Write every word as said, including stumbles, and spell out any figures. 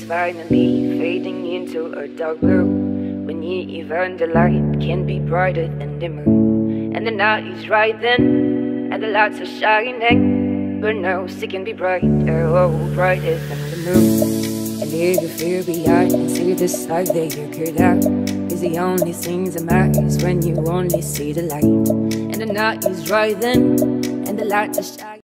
finally fading into a dark blue. When you even the light can be brighter than the moon. And the night is right then, and the lights are shining, but no, it can be brighter, oh, brighter than the moon. And leave the fear behind and see the side that you could have. Is the only thing that matters when you only see the light. And the night is right then, and the lights are shining.